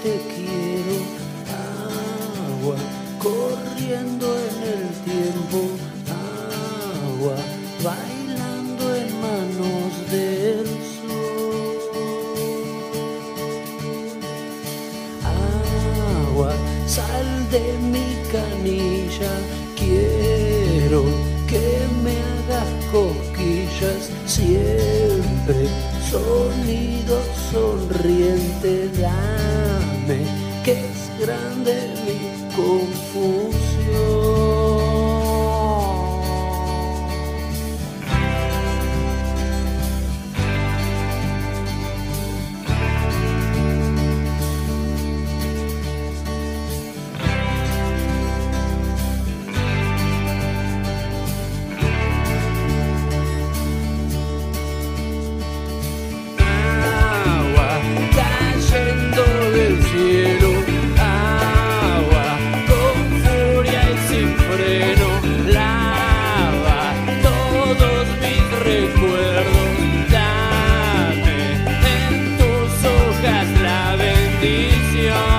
te quiero, agua corriendo en el tiempo, agua bailando en manos del sol, agua, sal de mi canilla, quiero que me hagas cosquillas siempre, sonido sonriente, dame que es grande mi confusión. Recuerdos, dame en tus hojas la bendición.